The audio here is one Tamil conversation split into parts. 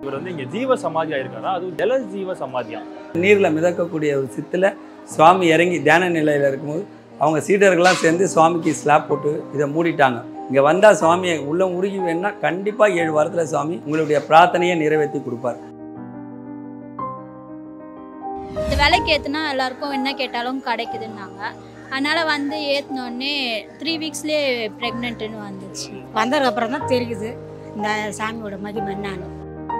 இவர் வந்து இங்க ஜீவ சமாதியா இருக்காரா, அது ஜல ஜீவ சமாதியா? நீரில் மிதக்கக்கூடிய ஒரு சித்தில் சுவாமி இறங்கி தியான நிலையில் இருக்கும்போது அவங்க சீடர்கள்லாம் சேர்ந்து சுவாமிக்கு ஸ்லாப் போட்டு இதை மூடிட்டாங்க. இங்கே வந்தால் சுவாமியை உள்ள உருகி வேணும்னா கண்டிப்பாக 7 வாரத்தில் சுவாமி உங்களுடைய பிரார்த்தனையை நிறைவேற்றி கொடுப்பார். இந்த விலைக்கு ஏற்றுனா எல்லாருக்கும் என்ன கேட்டாலும் கிடைக்குதுன்னாங்க. அதனால் வந்து ஏற்றினோடனே 3 வீக்ஸ்லேயே ப்ரெக்னென்ட்டுன்னு வந்துச்சு. வந்ததுக்கப்புறம் தான் தெரியுது இந்த சாமியோட மகிமை என்னான்னு.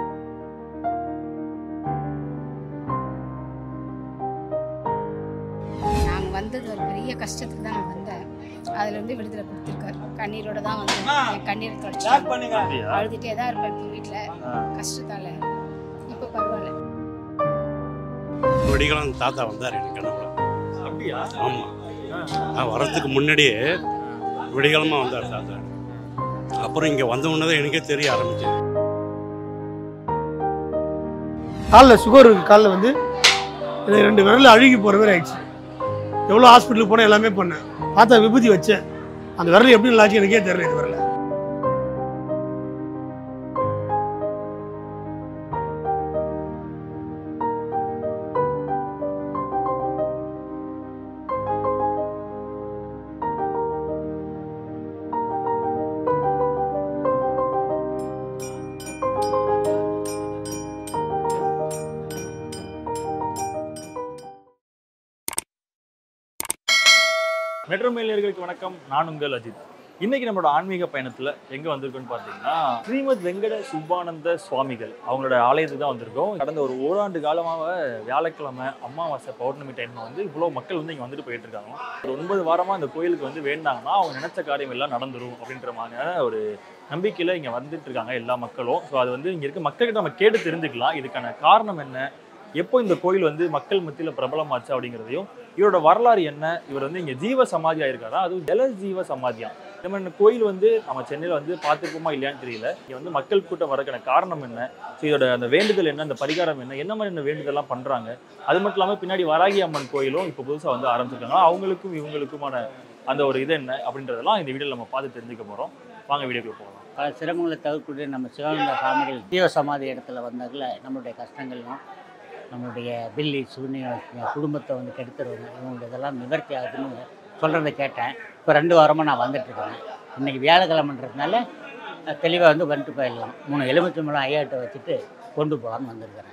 நாங்கள் வந்தது ஒரு பெரிய கஷ்டத்துக்கு தான் நான் வந்தேன். அதுலேருந்து விடுதலை கொடுத்துருக்காரு. கண்ணீரோட தான் வந்தேன். என் கண்ணீரை தொடச்சி அழுதுகிட்டே தான் இருப்பேன் இப்போ வீட்டில் கஷ்டத்தால். இப்போ பரவாயில்ல. வெடிகாலம் தாத்தா வந்தார் எனக்கு கனவுல. அப்படியா? ஆமாம், நான் வரத்துக்கு முன்னாடியே வெடிகாலமாக வந்தார் தாத்தா. அப்புறம் இங்கே வந்த உடனே தான் எனக்கே தெரிய ஆரம்பிச்சது. காலில் சுகர் இருக்குது. காலில் வந்து 2 விரல் அழுகி போகிற மாதிரி ஆயிடுச்சு. எவ்வளோ ஹாஸ்பிட்டலுக்கு போனேன், எல்லாமே பண்ணேன். பார்த்தா விபூதி வச்சேன். அந்த விரல் எப்படி நல்லாச்சு எனக்கே தெரியல. இது வரல. மெட்ரோ மேலியர்களுக்கு வணக்கம். நான் உங்கள் அஜித். இன்னைக்கு நம்மளோட ஆன்மீக பயணத்துல எங்க வந்திருக்கோம்னு பார்த்தீங்கன்னா ஸ்ரீமத் வெங்கட சுப்பானந்த சுவாமிகள் அவங்களோட ஆலயத்துக்கு தான் வந்திருக்கோம். கடந்த ஒரு ஓராண்டு காலமாக வியாழக்கிழமை அமாவாசை பௌர்ணமி டைம்ல வந்து இவ்வளோ மக்கள் வந்து இங்கே வந்துட்டு போயிட்டு இருக்காங்க. ஒரு 9 வாரமா இந்த கோயிலுக்கு வந்து வேண்டாங்கன்னா அவங்க நினைச்ச காரியம் எல்லாம் நடந்துரும் அப்படின்ற மாதிரியான ஒரு நம்பிக்கையில இங்க வந்துட்டு இருக்காங்க எல்லா மக்களும். ஸோ அது வந்து இங்க இருக்க மக்கள்கிட்ட நம்ம கேட்டு தெரிஞ்சுக்கலாம். இதுக்கான காரணம் என்ன, எப்போ இந்த கோயில் வந்து மக்கள் மத்தியில் பிரபலமாச்சு அப்படிங்கிறதையும், இவரோட வரலாறு என்ன, இவர் வந்து இங்கே ஜீவ சமாதியா இருக்காரா, அது ஜல ஜீவ சமாதியா, இந்த மாதிரி கோயில் வந்து நம்ம சென்னையில் வந்து பார்த்துருப்போமா இல்லையான்னு தெரியல. இங்கே வந்து மக்கள் கூட்டம் வரக்கான காரணம் என்ன, ஸோ இதோட அந்த வேண்டுதல் என்ன, அந்த பரிகாரம் என்ன மாதிரி வேண்டுதல்லாம் பண்ணுறாங்க. அது மட்டும் இல்லாமல் பின்னாடி வராகி அம்மன் கோயிலும் இப்போ புதுசாக வந்து ஆரம்பிச்சிருக்காங்க. அவங்களுக்கும் இவங்களுக்குமான அந்த ஒரு இது என்ன அப்படின்றதெல்லாம் இந்த வீடியோவில் நம்ம பார்த்து தெரிஞ்சுக்க போகிறோம். வாங்க வீடியோக்குள்ள போகலாம். பல சிரமங்களை தவிர்க்கக்கூடிய நம்ம சிவானந்த சுவாமிகள் ஜீவ சமாதி இடத்துல வந்தால நம்மளுடைய கஷ்டங்கள்லாம், நம்மளுடைய பில்லி சூன்ய குடும்பத்தை வந்து கெடுத்துருவாங்க, இவங்களுக்கு இதெல்லாம் நிவர்த்தி ஆகுதுன்னு சொல்கிறத கேட்டேன். இப்போ 2 வாரமாக நான் வந்துட்டுருக்கேன். இன்றைக்கி வியாழக்கிழமைன்றதுனால தெளிவாக வந்து வந்துட்டு போயிடலாம். 3 எலுமிச்சம்பழம் ஐயாட்ட வச்சுட்டு கொண்டு போகாமல் வந்திருக்கிறேன்.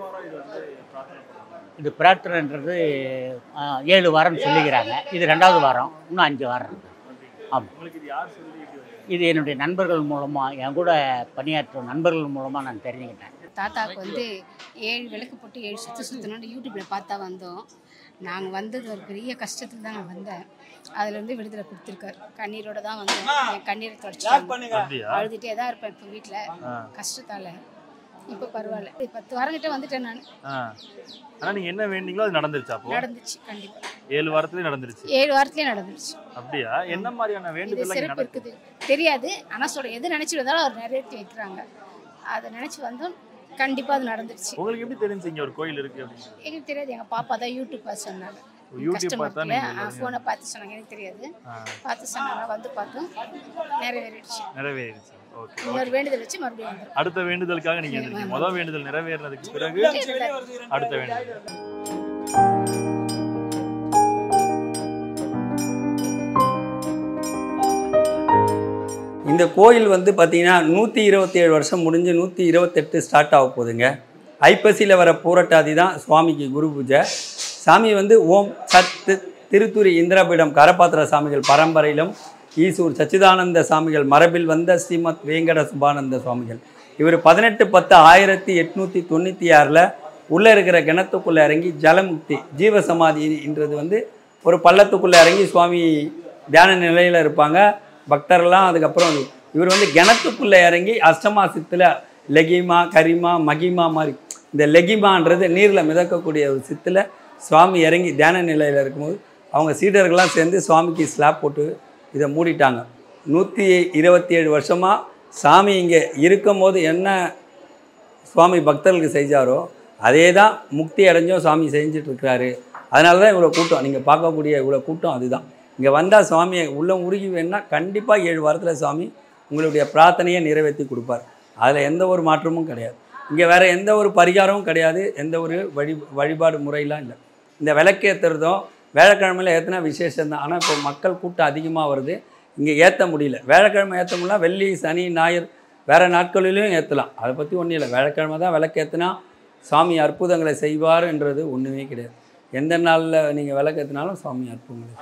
இது பிரார்த்தனைன்றது 7 வாரம்னு சொல்லிக்கிறாங்க. இது 2வது வாரம், இன்னும் 5 வாரம் இருக்குது. ஆமாம், இது என்னுடைய நண்பர்கள் மூலமாக, என் கூட பணியாற்றும் நண்பர்கள் மூலமாக நான் தெரிஞ்சுக்கிட்டேன். தாத்தாவுக்கு வந்து 7 விளக்கு போட்டு 7 சுற்றணும்னு யூடியூப்பில் பார்த்தா வந்தோம். நாங்கள் வந்தது ஒரு பெரிய கஷ்டத்துக்கு தான் நான் வந்தேன். அதுலேருந்து விடுதலை கொடுத்துருக்காரு. கண்ணீரோட தான் வந்தேன். என் கண்ணீரை தொடச்சி அழுதுகிட்டே தான் இருப்பேன் இப்போ வீட்டில் கஷ்டத்தால். இப்போ பரவாயில்ல. 10 வாரம் கிட்ட வந்துட்டேன் நான். ஆனால் நீங்கள் என்ன வேண்டிங்களோ அது நடந்துருச்சா? நடந்துச்சு. கண்டிப்பாக 7 வாரத்துலேயே நடந்துருச்சு. 7 வாரத்துலேயே நடந்துருச்சு. அப்படியா? என்ன மாதிரியான வேண்டுதல் சிறப்பு இருக்குது தெரியாது. ஆனால் சொல்கிறேன், எது நினச்சி வந்தாலும் அவர் நிறைவேற்றி வைக்கிறாங்க. அதை நினச்சி வந்தோம், கண்டிப்பாக அது நடந்துருச்சு. உங்களுக்கு எப்படி தெரிஞ்சு இங்கே ஒரு கோயில் இருக்கு அப்படின்னு? எனக்கு தெரியாது. எங்கள் பாப்பா தான் யூடியூப் பார்த்து சொன்னாங்க. ஃபோனை பார்த்து சொன்னாங்க, எனக்கு தெரியாது. பார்த்து சொன்னாங்க, வந்து பார்த்தோம், நிறைவேறிடுச்சு. ஓகே, இன்னொரு வேண்டுதல் வச்சு மறுபடியும் வந்துடும். அடுத்த வேண்டுதலுக்காக நீங்க இருந்தீங்க. முதல் வேண்டுதல் நிறைவேறினதுக்கு பிறகு அடுத்த வேண்டுதல். இந்த கோயில் வந்து பார்த்திங்கன்னா 127 வருஷம் முடிஞ்சு 128 ஸ்டார்ட் ஆக போகுதுங்க. ஐப்பசியில் வர பூரட்டாதி தான் சுவாமிக்கு குரு பூஜை. சாமி வந்து ஓம் சத்து திருத்துரி இந்திரபீடம் கரபாத்திர சாமிகள் பரம்பரையிலும், ஈசூர் சச்சிதானந்த சாமிகள் மரபில் வந்த ஸ்ரீமத் வேங்கட சுபானந்த சுவாமிகள். இவர் 18/10/1896 உள்ளே இருக்கிற கிணத்துக்குள்ளே இறங்கி ஜலமுக்தி ஜீவசமாதின்றது வந்து ஒரு பள்ளத்துக்குள்ளே இறங்கி சுவாமி தியான நிலையில் இருப்பாங்க. பக்தர்கள்லாம் அதுக்கப்புறம் இவர் வந்து கிணத்துக்குள்ளே இறங்கி அஷ்டமாசத்தில் லெகிமா கரிமா மகிமா மாதிரி, இந்த லெகிமான்றது நீரில் மிதக்கக்கூடிய ஒரு சித்தில் சுவாமி இறங்கி தியான நிலையில் இருக்கும்போது அவங்க சீடர்கள்லாம் சேர்ந்து சுவாமிக்கு ஸ்லாப் போட்டு இதை மூடிட்டாங்க. 127 வருஷமாக சாமி இங்கே இருக்கும் போது என்ன சுவாமி பக்தர்களுக்கு செஞ்சாரோ அதே தான் முக்தி அடைஞ்சும் சுவாமி செஞ்சிட்ருக்கிறாரு. அதனால தான் இவ்வளோ கூட்டம், நீங்கள் பார்க்கக்கூடிய இவ்வளோ கூட்டம் அதுதான். இங்கே வந்தால் சுவாமியை உள்ள உருகி வேணும்னா கண்டிப்பாக 7 வாரத்தில் சுவாமி உங்களுடைய பிரார்த்தனையை நிறைவேற்றி கொடுப்பார். அதில் எந்த ஒரு மாற்றமும் கிடையாது. இங்கே வேறு எந்த ஒரு பரிகாரமும் கிடையாது, எந்த ஒரு வழிபாடு முறையெலாம் இல்லை. இந்த விளக்கேற்றுறதும் வியாழக்கிழமையில் ஏற்றினா விசேஷம்தான். ஆனால் இப்போ மக்கள் கூட்டம் அதிகமாக வருது, இங்கே ஏற்ற முடியல. வியாழக்கிழமை ஏற்ற முடியல, வெள்ளி சனி ஞாயிறு வேறு நாட்களிலையும் ஏற்றலாம். அதை பற்றி ஒன்றும் இல்லை. வியாழக்கிழமை தான் விளக்கேற்றினா சாமி அற்புதங்களை செய்வார்ன்றது ஒன்றுமே கிடையாது. எந்த நாளில் நீங்கள் விளக்கேற்றினாலும் சாமி அற்புதங்களை.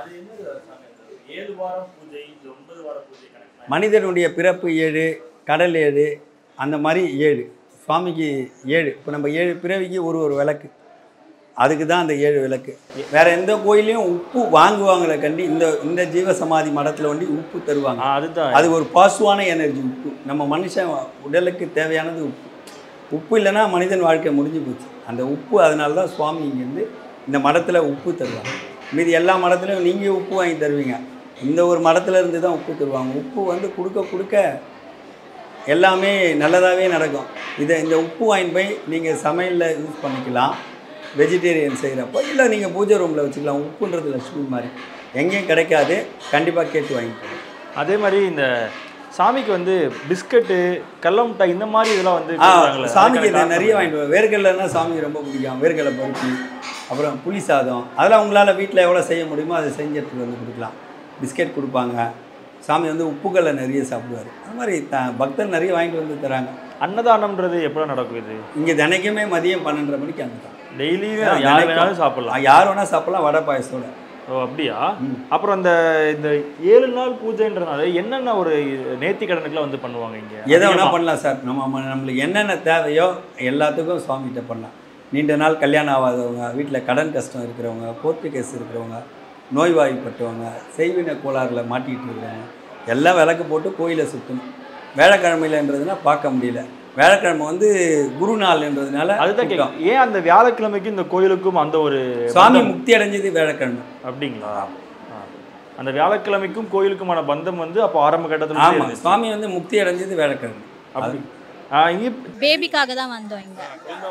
மனிதனுடைய பிறப்பு 7, கடல் 7, அந்த மாதிரி 7, சுவாமிக்கு 7. இப்போ நம்ம 7 பிறவிக்கு ஒரு விளக்கு, அதுக்கு தான் அந்த 7 விளக்கு. வேறு எந்த கோயிலையும் உப்பு வாங்குவாங்களே கண்டி, இந்த ஜீவசமாதி மடத்தில் வந்து உப்பு தருவாங்க. அதுதான், அது ஒரு பாசிட்டிவான எனர்ஜி. உப்பு நம்ம மனுஷன் உடலுக்கு தேவையானது உப்பு. உப்பு இல்லைன்னா மனிதன் வாழ்க்கை முடிஞ்சு போச்சு. அந்த உப்பு, அதனால தான் சுவாமி இங்கேருந்து இந்த மடத்தில் உப்பு தருவாங்க. மீதி எல்லா மடத்துலையும் நீங்கள் உப்பு வாங்கி தருவீங்க, இந்த ஒரு மடத்தில் இருந்து தான் உப்பு தருவாங்க. உப்பு வந்து கொடுக்க எல்லாமே நல்லதாகவே நடக்கும். இந்த உப்பு வாங்கி போய் நீங்கள் சமையலில் யூஸ் பண்ணிக்கலாம், வெஜிடேரியன் செய்கிறப்போ. இல்லை நீங்கள் பூஜை ரூமில் வச்சுக்கலாம். உப்புன்றது லட்சுமி மாதிரி, எங்கேயும் கிடைக்காது, கண்டிப்பாக கேட்டு வாங்கிக்கலாம். அதே மாதிரி இந்த சாமிக்கு வந்து பிஸ்கட்டு, கடல மிட்டாய், இந்த மாதிரி இதெல்லாம் வந்து சாமிக்கு நிறைய வாங்கிட்டு. வேர்க்கடலைன்னா சாமிக்கு ரொம்ப பிடிக்கும். வேர்க்கடலை பருப்பி, அப்புறம் புளி சாதம், அதெல்லாம் உங்களால் வீட்டில் எவ்வளோ செய்ய முடியுமோ அதை செஞ்சு எடுத்துகிட்டு வந்து கொடுக்கலாம். பிஸ்கெட் கொடுப்பாங்க. சாமி வந்து உப்புக்களை நிறைய சாப்பிடுவார். அது மாதிரி பக்தர் நிறைய வாங்கிட்டு வந்து தராங்க. அன்னதானம்ன்றது எப்போ நடக்கும்? இது இங்கே தினைக்குமே மதியம் 12:30 மணிக்கு அன்னதானம். டெய்லியுமே யார் வேணாலும் சாப்பிடலாம், யார் வேணால் சாப்பிடலாம், வடை பாயசத்தோட. ஓ அப்படியா? அப்புறம் இந்த 7 நாள் பூஜைன்றதுனால என்னென்ன ஒரு நேர்த்தி கடனுக்குலாம் வந்து பண்ணுவாங்க இங்கே? எதை வேணால் பண்ணலாம் சார். நம்மளுக்கு என்னென்ன தேவையோ எல்லாத்துக்கும் சுவாமிகிட்ட பண்ணலாம். நீண்ட நாள் கல்யாணம் ஆகாதவங்க, வீட்டில் கடன் கஷ்டம் இருக்கிறவங்க, கோர்ட்டு கேஸ் இருக்கிறவங்க, நோய்வாய்ப்பட்டவங்க, செய்வின கோளாறுல மாட்டிகிட்டு இருக்கிறவங்க எல்லாம் விளக்கு போட்டு கோயிலை சுற்றணும். வியாழக்கிழமையிலன்றதுனா பார்க்க முடியல. வியாழக்கிழமை வந்து குரு நாள்ன்றதுனால அதுதான் கேட்கும். ஏன் அந்த வியாழக்கிழமைக்கும் இந்த கோயிலுக்கும் அந்த ஒரு சுவாமி முக்தி அடைஞ்சது வியாழக்கிழமை அப்படிங்களா? அந்த வியாழக்கிழமைக்கும் கோயிலுக்குமான பந்தம் வந்து அப்போ ஆரம்ப கட்டத்தில். ஆமாம், சுவாமி வந்து முக்தி அடைஞ்சது வியாழக்கிழமை. அப்படி பேபிக்காக தான் வந்தோம் இங்கே.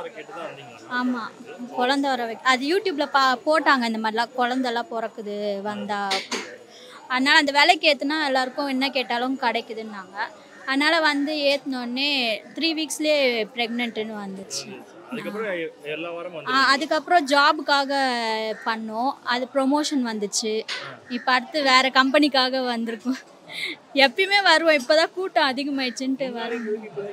ஆமாம், குழந்தை வர அது யூடியூப்பில் போட்டாங்க. இந்த மாதிரிலாம் குழந்தெல்லாம் பிறக்குது வந்தா, அதனால் அந்த விலைக்கு ஏற்றுனா எல்லாருக்கும் என்ன கேட்டாலும் கிடைக்குதுன்னாங்க. அதனால் வந்து ஏற்றினோடனே 3 வீக்ஸ்லேயே ப்ரெக்னென்ட்டுன்னு வந்துச்சு. அதுக்கப்புறம் ஜாபுக்காக பண்ணோம், அது ப்ரொமோஷன் வந்துச்சு. இப்போ அடுத்து வேறு கம்பெனிக்காக வந்திருக்கோம். எப்பயுமே வருவோம், இப்போ தான் கூட்டம் அதிகமாகிடுச்சுன்ட்டு வரும்.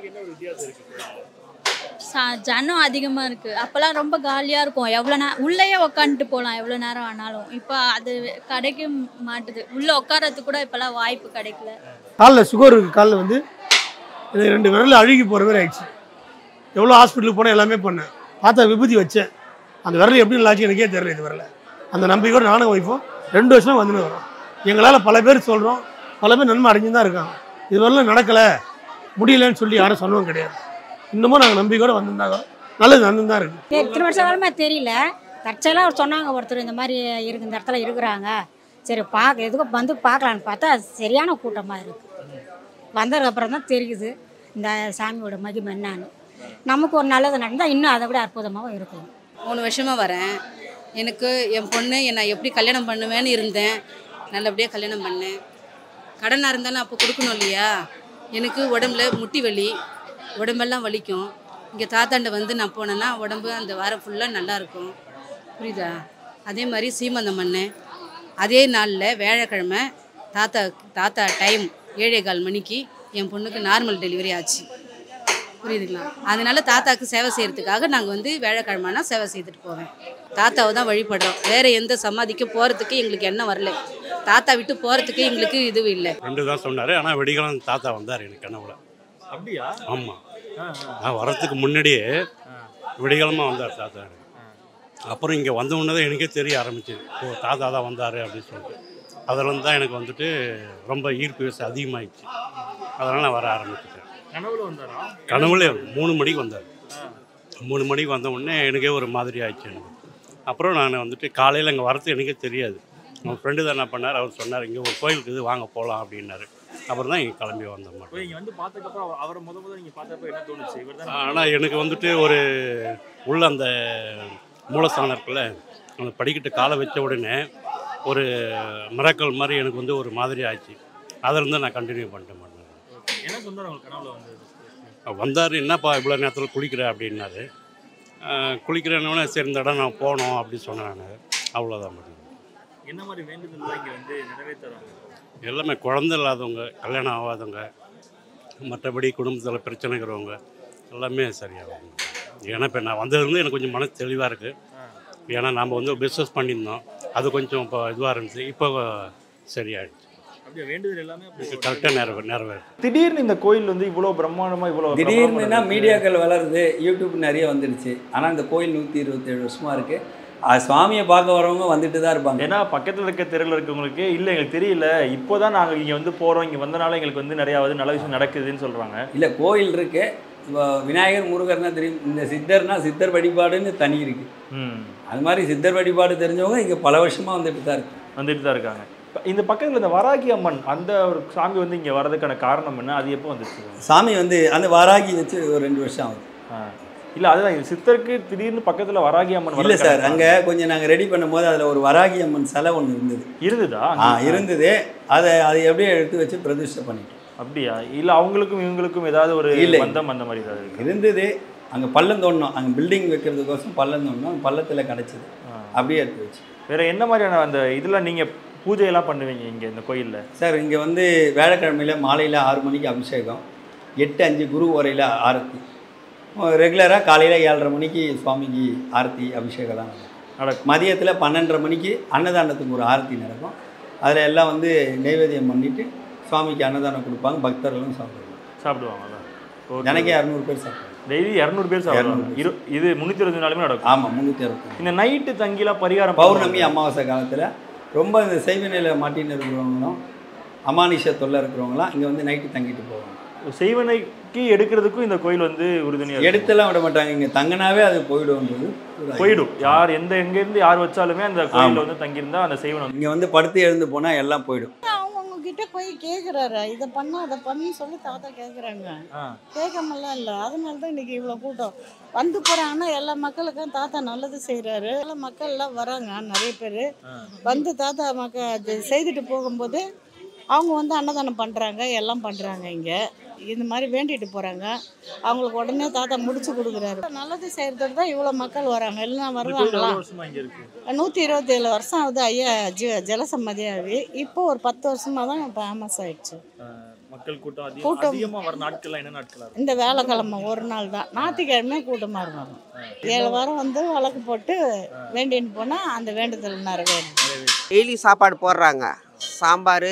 ஜனம் அதிகமாக இருக்குது. அப்போல்லாம் ரொம்ப காலியாக இருக்கும், எவ்வளோ உள்ளேயே உக்காந்துட்டு போகலாம் எவ்வளோ நேரம் ஆனாலும். இப்போ அது கிடைக்க மாட்டுது, உள்ளே உட்காரத்துக்கு கூட இப்போல்லாம் வாய்ப்பு கிடைக்கல. காலில் சுகர் இருக்குது, காலில் வந்து 2 விரலில் அழுகி போகிற மாதிரி ஆயிடுச்சு. எவ்வளோ ஹாஸ்பிட்டலுக்கு போனேன், எல்லாமே பண்ணேன், பார்த்தா விபூதி வச்சேன். அந்த விரல் எப்படி நல்லாச்சு எனக்கே தெரியல. இது விரல அந்த நம்பிக்கையோடு நானும் ஒய்ஃபும் 2 வருஷமாக வந்துன்னு வரோம். எங்களால் பல பேர் சொல்கிறோம், பல பேர் நன்மை அடைஞ்சு தான் இருக்காங்க. இது வரலாம் நடக்கலை, முடியலன்னு சொல்லி யாரும் சொன்னவும் கிடையாது. இன்னமும் நாங்கள் நம்பிக்கையோடு வந்திருந்தாங்க, நல்லது நடந்து தான் இருக்குது. இத்தனை வருஷம் காலமாக தெரியல. தற்செயலாக சொன்னாங்க ஒருத்தர் இந்த மாதிரி இருக்கு, இந்த இடத்துல இருக்கிறாங்க, சரி எதுக்கும் வந்து பார்க்கலான்னு பார்த்தா சரியான கூட்டமாக இருக்குது. வந்ததுக்கப்புறம் தான் தெரியுது இந்த சாமியோட மகிமை என்னான்னு. நமக்கு ஒரு நல்லது நடந்தால் இன்னும் அதை விட அற்புதமாகவும் இருக்கும். 3 வருஷமாக வரேன். எனக்கு என் பொண்ணு என்னை எப்படி கல்யாணம் பண்ணுவேன்னு இருந்தேன், நல்லபடியாக கல்யாணம் பண்ணேன். கடனாக இருந்தாலும் அப்போ கொடுக்கணும் இல்லையா. எனக்கு உடம்புல முட்டி வலி, உடம்பெல்லாம் வலிக்கும். இங்கே தாத்தாண்ட வந்து நான் போனேன்னா உடம்பு அந்த வாரம் ஃபுல்லாக நல்லாயிருக்கும், புரியுதா. அதே மாதிரி சீமந்தம் பண்ணேன். அதே நாளில் வியாழக்கிழமை தாத்தா டைம் 7:15 மணிக்கு என் பொண்ணுக்கு நார்மல் டெலிவரி ஆச்சு, புரியுதுங்களா. அதனால தாத்தாவுக்கு சேவை செய்கிறதுக்காக நாங்கள் வந்து வியாழக்கிழமைனா சேவை செய்துட்டு போவேன். தாத்தாவை தான் வழிபடுறோம், வேறு எந்த சமாதிக்கு போகிறதுக்கு எங்களுக்கு என்ன வரல. தாத்தா விட்டு போகிறதுக்கு எங்களுக்கு இதுவும் இல்லை. 2 தான் சொன்னார், ஆனால் வெடிகாலம் தாத்தா வந்தார் எனக்கு கனவுல. அப்படியா? ஆமாம், நான் வரத்துக்கு முன்னாடியே விடிகாலமாக வந்தார் தாத்தா. அப்புறம் இங்கே வந்த உடனே தான் எனக்கே தெரிய ஆரம்பிச்சிது, ஓ தாத்தா தான் வந்தார் அப்படின்னு சொல்லிட்டு. அதில் தான் எனக்கு வந்துட்டு ரொம்ப ஈர்ப்பு விசை அதிகமாகிடுச்சு. அதனால் நான் வர ஆரம்பிச்சிட்டேன். கனவுல 3 மணிக்கு வந்தார். 3 மணிக்கு வந்த உடனே எனக்கே ஒரு மாதிரி ஆயிடுச்சு எனக்கு. அப்புறம் நான் வந்துட்டு காலையில் இங்கே வரது எனக்கே தெரியாது. அவன் ஃப்ரெண்டு தான் என்ன பண்ணார், அவர் சொன்னார் இங்கே ஒரு கோயிலுக்கு இது வாங்க போகலாம் அப்படின்னாரு. அப்புறம் தான் இங்கே கிளம்பி வந்த மாட்டோம். இங்கே வந்து பார்த்ததுக்கப்புறம் அவரை முதல்ல நீங்கள் பார்த்தப்ப என்ன தோணுச்சு? ஆனால் எனக்கு வந்துட்டு ஒரு உள்ள அந்த மூலஸ்தானம் இருக்குல்ல, அந்த படிக்கிட்டு காலை வச்ச உடனே ஒரு மிராக்கல் மாதிரி எனக்கு வந்து ஒரு மாதிரி ஆச்சு. அதிலிருந்து நான் கண்டினியூ பண்ணிட்டு மாட்டேன். என்ன சொன்னார் உங்களுக்கு கனவுல வந்து? வந்தார், என்னப்பா இவ்வளோ நேரத்தில் குளிக்கிற அப்படின்னாரு. குளிக்கிறேன்னே சரி இந்த இடம் நான் போனோம் அப்படின்னு சொன்னேன் நான். அவ்வளோதான். என்ன மாதிரி வேண்டுதல்லாம் இங்கே வந்து நிறைவேற்றுறாங்க? எல்லாமே குழந்தை இல்லாதவங்க, கல்யாணம் ஆகாதவங்க, மற்றபடி குடும்பத்தில் பிரச்சனைங்கிறவங்க எல்லாமே சரியாகும். ஏன்னா இப்போ நான் வந்ததுலேருந்து எனக்கு கொஞ்சம் மனசு தெளிவாக இருக்குது. ஏன்னா நம்ம வந்து பிஸ்னஸ் பண்ணியிருந்தோம், அது கொஞ்சம் இப்போ இதுவாக இருந்துச்சு, இப்போ சரியாயிடுச்சு. அப்படியே வேண்டுதல் எல்லாமே கரெக்டாக நிறைவேறு. திடீர்னு இந்த கோயில் வந்து இவ்வளோ பிரம்மாண்டமாக இவ்வளோ திடீர்னுனா மீடியாக்கள் வளருது, யூடியூப் நிறைய வந்துடுச்சு. ஆனால் இந்த கோயில் 127 வருஷமாக இருக்குது. சுவாமியை பார்க்க வரவங்க வந்துட்டு தான் இருப்பாங்க. ஏன்னா பக்கத்தில் இருக்க தெருவில் இருக்கவங்களுக்கு இல்லை எங்களுக்கு தெரியல, இப்போ தான் நாங்கள் இங்கே வந்து போகிறோம், இங்கே வந்தனால எங்களுக்கு வந்து நிறையா நல்ல விஷயம் நடக்குதுன்னு சொல்கிறாங்க. இல்லை, கோயில் இருக்கு. இப்போ விநாயகர் முருகர்னா தெரியும், இந்த சித்தர்னா சித்தர் வழிபாடுன்னு தனி இருக்குது. அது மாதிரி சித்தர் வழிபாடு தெரிஞ்சவங்க இங்கே பல வருஷமாக வந்துட்டு தான் இருக்காங்க. இந்த பக்கத்தில் இந்த வராகி அம்மன் அந்த ஒரு சாமி வந்து இங்கே வர்றதுக்கான காரணம் என்ன? அது எப்போ வந்துச்சு? சாமி வந்து அந்த வராகி வச்சு ஒரு 2 வருஷம் ஆகுது. இல்லை, அதுதான் சித்தருக்கு திடீர்னு பக்கத்தில் வராகி அம்மன் இல்லை சார், அங்கே கொஞ்சம் நாங்கள் ரெடி பண்ணும்போது அதில் ஒரு வராகி அம்மன் சிலை ஒன்று இருந்ததா? இருந்தது. அதை எப்படியே எடுத்து வச்சு பிரதிஷ்டை பண்ணிட்டோம். அப்படியா? இல்லை அவங்களுக்கும் இவங்களுக்கும் ஏதாவது ஒரு பந்தம் அந்த மாதிரி ஏதாவது இருந்தது? அங்கே பள்ளம் தோண்டணும், அங்கே பில்டிங் வைக்கிறதுக்கோசம் பள்ளம் தோண்டணும், பள்ளத்தில் கிடச்சிது, அப்படியே எடுத்து வச்சு. வேறு என்ன மாதிரியான அந்த இதெல்லாம் நீங்கள் பூஜையெல்லாம் பண்ணுவீங்க இங்கே இந்த கோயிலில்? சார், இங்கே வந்து வியாழக்கிழமையில் மாலையில் 6 மணிக்கு அபிஷேகம், 8:05 குரு ஓரையில் ஆரத்தி, ரெகுலராக காலையில் 7:30 மணிக்கு சுவாமிக்கு ஆரத்தி அபிஷேகம் தான் நடக்கும். மதியத்தில் 12:30 மணிக்கு அன்னதானத்துக்கு ஒரு ஆரத்தி நடக்கும். அதில் எல்லாம் வந்து நைவேத்தியம் பண்ணிவிட்டு சுவாமிக்கு அன்னதானம் கொடுப்பாங்க, பக்தர்களும் சாப்பிடுவாங்க. எனக்கே 200 பேர் சாப்பிடுவாங்க. டெய்லி 200 பேர் சாப்பிடுவாங்க. இது 360 நாளுமே நடக்கும். ஆமாம், 360. இந்த நைட்டு தங்கிலாம் பரிகாரம் பௌர்ணமி அமாவாசை காலத்தில் ரொம்ப இந்த செய்வ நிலையில் மாட்டின்னு இருக்கிறவங்களும் அமானுஷ தொல்லை இருக்கிறவங்களாம் இங்கே வந்து நைட்டு தங்கிட்டு போவாங்க. செய்வனைக்கு எடுக்கிறதுக்கும் இந்த கோயில் வந்து உறுதுணையாக எடுத்தெல்லாம் விட மாட்டாங்க. இங்கே தங்கினாவே அது போயிடும். யார் எங்கேருந்து யார் வச்சாலுமே அந்த கோயிலில் வந்து தங்கியிருந்தா அந்த செய்வனை இங்கே வந்து படுத்து எழுந்து போனால் எல்லாம் போயிடும். அவங்க கிட்ட போய் கேட்குறாரு, இதை பண்ணா அதை பண்ணு சொல்லி தாத்தா கேட்குறாங்க. கேட்காமலாம் இல்லை. அதனால தான் இன்னைக்கு இவ்வளோ கூட்டம் வந்து போகிறாங்கன்னா எல்லா மக்களுக்கும் தாத்தா நல்லது செய்கிறாரு. எல்லா மக்கள்லாம் வராங்க, நிறைய பேர் வந்து தாத்தா செய்துட்டு போகும்போது அவங்க வந்து அன்னதானம் பண்ணுறாங்க, எல்லாம் பண்ணுறாங்க. இங்கே இந்த மாதிரி வேண்டிட்டு போகிறாங்க. அவங்களுக்கு உடனே தாத்தா முடிச்சு கொடுக்குறாரு. நல்லது செய்கிறதுக்கு தான் இவ்வளோ மக்கள் வராங்க. எல்லாம் வருவாங்களா? 127 வருஷம் ஆகுது ஐயா ஜலசமாதியாகி. இப்போ ஒரு 10 வருஷமாக தான் ஃபேமஸ் ஆயிடுச்சு. மக்கள் கூட்டம் அதிகமாக வர நாட்கள்லாம் என்ன நாட்கள்? இந்த வேலைக்கிழமை ஒரு நாள் தான், ஞாயிற்றுக்கிழமை கூட்டமாக இருக்கும். 7 வாரம் வந்து வழக்கு போட்டு வேண்டின்னு போனால் அந்த வேண்டுதல் நிறைவேறும். டெய்லி சாப்பாடு போடுறாங்க. சாம்பார்,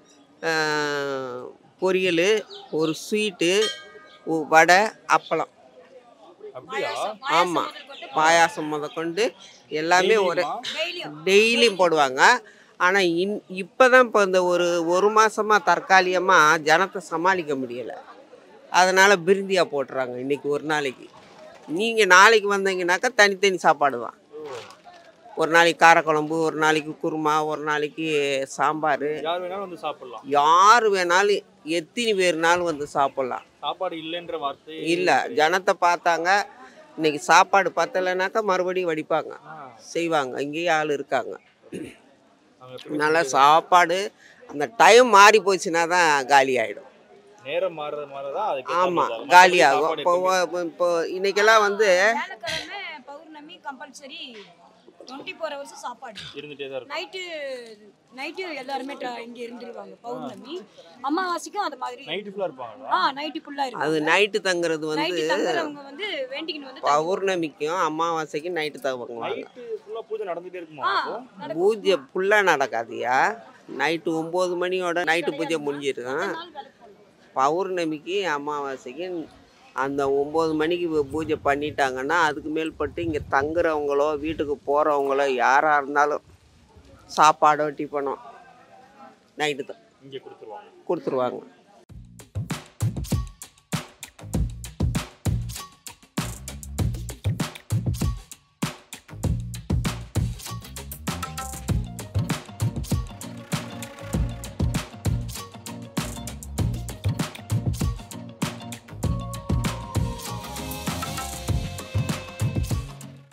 பொரியல், ஒரு ஸ்வீட்டு, வடை, அப்பளம். ஆமாம், பாயாசம் முதற்கொண்டு எல்லாமே ஒரு டெய்லியும் போடுவாங்க. ஆனால் இப்போ தான் இப்போ இந்த ஒரு மாதமாக தற்காலிகமாக ஜனத்தை சமாளிக்க முடியலை. அதனால் பிரிந்தியாக போட்டுறாங்க இன்றைக்கி ஒரு நாளைக்கு. நீங்கள் நாளைக்கு வந்தீங்கன்னாக்கா தனித்தனி சாப்பாடு தான். ஒரு நாளைக்கு காரக்குழம்பு, ஒரு நாளைக்கு குருமா, ஒரு நாளைக்கு சாம்பார். யார் வேணாலும் வந்து சாப்பிடலாம். யார் வேணாலும் எத்தனை பேர்னாலும் வந்து சாப்பிட்லாம். சாப்பாடு இல்லைன்ற வார்த்தை இல்லை. ஜனத்தை பார்த்தாங்க, இன்னைக்கு சாப்பாடு பத்தலைனாக்கா மறுபடியும் வடிப்பாங்க, செய்வாங்க. இங்கேயே ஆள் இருக்காங்க. நல்லா சாப்பாடு அந்த டைம் மாறி போச்சுன்னா தான் காலி ஆகிடும். நேரம் மாறுறதான். ஆமாம், காலி ஆகும். இப்போ இன்னைக்கெல்லாம் வந்து பௌர்ணமி கம்பல்சரி 24 hours சாப்பாடு இருந்துட்டே தான் இருக்கும். நைட்டு எல்லாருமே இங்கே இருந்துருவாங்க. பௌர்ணமி அமாவாசைக்கும் அந்த மாதிரி நைட்டு ஃபுல்லாக இருப்பாங்க. நைட்டு ஃபுல்லாக இருக்கும். அது நைட்டு தங்குறது வந்து தங்குறவங்க வந்து வேண்டிக்கின்னு வந்து பௌர்ணமிக்கும் அமாவாசைக்கும் நைட்டு தங்குவாங்க. நைட்டு ஃபுல்லாக பூஜை நடந்துகிட்டே இருக்குமா? பூஜை ஃபுல்லாக நடக்காதியா. நைட்டு 9 மணியோட நைட்டு பூஜை முடிஞ்சிருக்கும். பௌர்ணமிக்கு அமாவாசைக்கு அந்த 9 மணிக்கு பூஜை பண்ணிட்டாங்கன்னா அதுக்கு மேல்பட்டு இங்கே தங்குறவங்களோ வீட்டுக்கு போகிறவங்களோ யாராக இருந்தாலும் சாப்பாடோ டிஃபனோ நைட்டு தான் இங்கே கொடுத்துருவாங்க.